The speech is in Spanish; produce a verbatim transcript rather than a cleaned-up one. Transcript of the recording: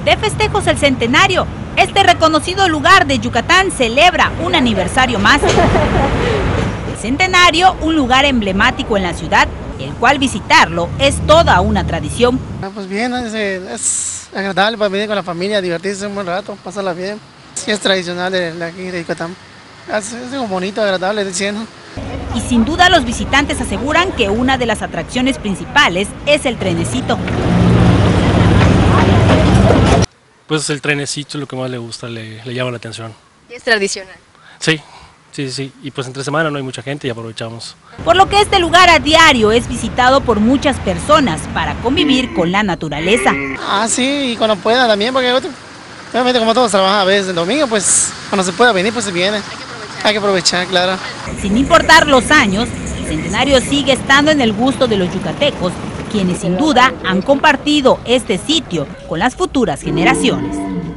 de festejos el centenario. Este reconocido lugar de Yucatán celebra un aniversario más. El centenario, un lugar emblemático en la ciudad, el cual visitarlo es toda una tradición. Ah, pues bien, es, es agradable para venir con la familia, divertirse un buen rato, pasarla bien. Sí, es tradicional de, de aquí de Yucatán. Es, es algo bonito, agradable, diciendo. Y sin duda los visitantes aseguran que una de las atracciones principales es el trenecito. Pues el trenecito es lo que más le gusta, le, le llama la atención. ¿Y es tradicional? Sí, sí, sí, y pues entre semana no hay mucha gente y aprovechamos. Por lo que este lugar a diario es visitado por muchas personas para convivir con la naturaleza. Ah, sí, y cuando pueda también, porque obviamente como todos trabajan a veces el domingo, pues cuando se pueda venir, pues se viene. Hay que aprovechar, claro. Sin importar los años, el centenario sigue estando en el gusto de los yucatecos, quienes sin duda han compartido este sitio con las futuras generaciones.